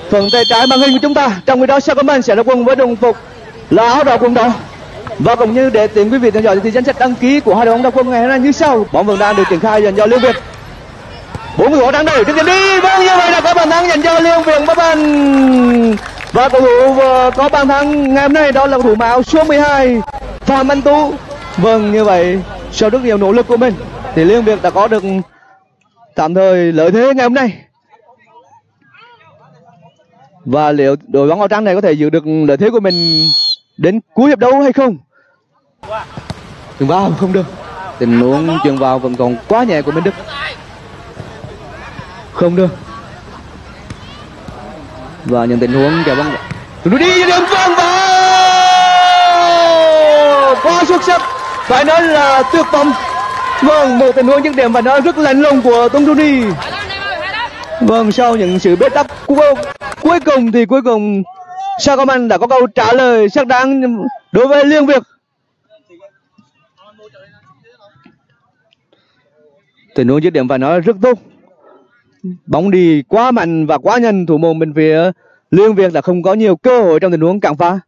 phần tay trái màn hình của chúng ta. Trong khi đó Sacombank sẽ ra quân với đồng phục là áo đỏ quần đỏ. Và cũng như để tiện quý vị theo dõi thì danh sách đăng ký của hai đội bóng đá quân ngày hôm nay như sau. Bóng vẫn đang được triển khai dành cho Liên Việt. 40 quả đang đầy trước đi. Vâng, như vậy là có bàn thắng dành cho Liên Việt Bắc Anh. Và cầu thủ có bàn thắng ngày hôm nay đó là cầu thủ mặc áo số 12 Phạm Anh Tú. Vâng, như vậy sau rất nhiều nỗ lực của mình thì Liên Việt đã có được tạm thời lợi thế ngày hôm nay. Và liệu đội bóng áo trắng này có thể giữ được lợi thế của mình đến cuối hiệp đấu hay không? Chuyền vào không được. Tình huống chuyền vào vẫn còn quá nhẹ của Minh Đức. Không được. Và những tình huống kèo bóng đi điểm vang vào. Quá xuất sắc. Phải nói là tuyệt vọng. Vâng, một tình huống dứt điểm và nó rất lạnh lùng của Tung Tuni. Vâng, sau những sự bế tắc cuối cùng Sacombank đã có câu trả lời xác đáng đối với Liên Việt. Tình huống dứt điểm phải nói rất tốt. Bóng đi quá mạnh và quá nhanh, thủ môn bên phía Liên Việt đã không có nhiều cơ hội trong tình huống cản phá.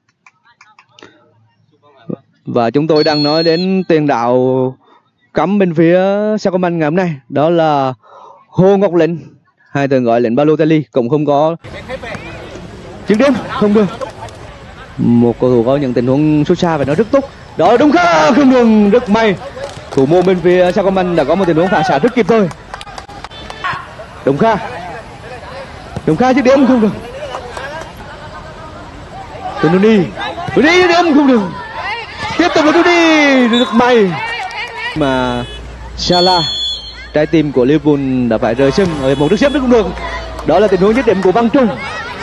Và chúng tôi đang nói đến tiền đạo cắm bên phía Sacombank ngày hôm nay, đó là Hồ Ngọc Lĩnh, hay thường gọi Lĩnh Balotelli, cũng không có chiến điểm, không được. Một cầu thủ có những tình huống xuất xa và nó rất tốt. Đó, đúng không được, rất may. Thủ môn bên phía Sacombank đã có một tình huống phản xạ rất kịp thời. Đồng Kha dứt điểm không được. Tuni điểm không được. Tiếp tục là Tuni, rất may mà Salah, trái tim của Liverpool đã phải rời sân ở một nước xếp rất không được. Đó là tình huống dứt điểm của Văn Trung.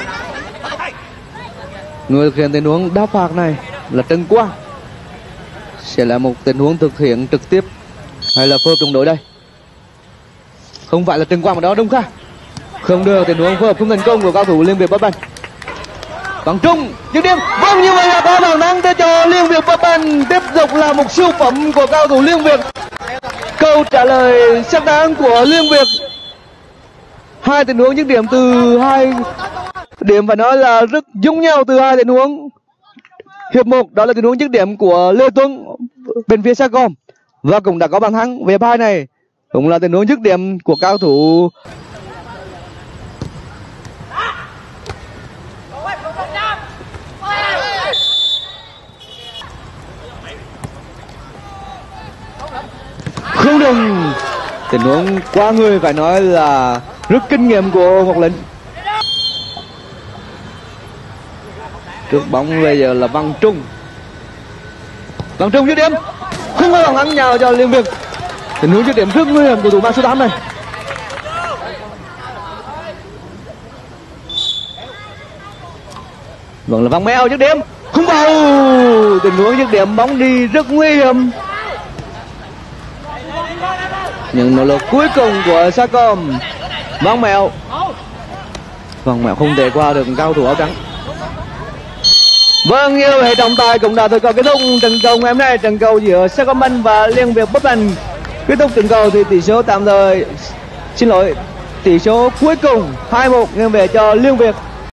Người thực hiện tình huống đá phạt này là Trần Quang. Sẽ là một tình huống thực hiện trực tiếp hay là phối hợp đồng đội đây? Không phải là Trần Quang mà đó, Đông Kha. Không được, tình huống phối hợp không thành công của cao thủ Liên Việt Bắc Anh. Văn Trung dứt điểm. Vâng, như vậy là có bàn thắng để cho Liên Việt Bắc Anh. Tiếp tục là một siêu phẩm của cao thủ Liên Việt. Câu trả lời xác đáng của Liên Việt. Hai tình huống dứt điểm từ hai điểm và nói là rất giống nhau từ hai tình huống. Hiệp 1 đó là tình huống dứt điểm của Lê Tuấn bên phía Sacom và cũng đã có bàn thắng. Về hiệp 2 này cũng là tình huống dứt điểm của cao thủ không được. Tình huống qua người phải nói là rất kinh nghiệm của Ngọc Lĩnh. Trước bóng bây giờ là Văn Trung dứt điểm. Không có bàn thắng nhào cho Liên Việt. Tình huống dứt điểm rất nguy hiểm của thủ môn số 8 này. Vẫn là Văn Mèo dứt điểm. Không vào. Tình huống dứt điểm bóng đi rất nguy hiểm. Những nỗ lực cuối cùng của Sacom. Văn Mèo không thể qua được cao thủ áo trắng. Vâng, như vậy trọng tài cũng đã kết thúc trận cầu ngày hôm nay, trận cầu giữa Sacombank và Liên Việt Bắc Anh. Kết thúc trận cầu thì tỷ số cuối cùng 2-1 nghiêng về cho Liên Việt.